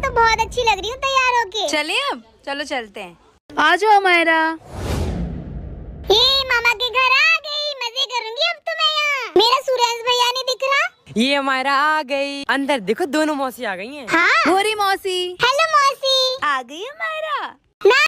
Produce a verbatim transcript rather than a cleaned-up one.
तो बहुत अच्छी लग रही हूँ तैयार होके। चले अब, चलो चलते हैं। आ जाओ मायरा। ये मामा के घर आ गई, मजे करूंगी अब तो मैं यहाँ। मेरा सूरज भैया नहीं दिख रहा। ये हमारा आ गई। अंदर देखो दोनों मौसी आ गई हैं। हाँ। गोरी मौसी। हेलो मौसी। आ गई है मायरा। ना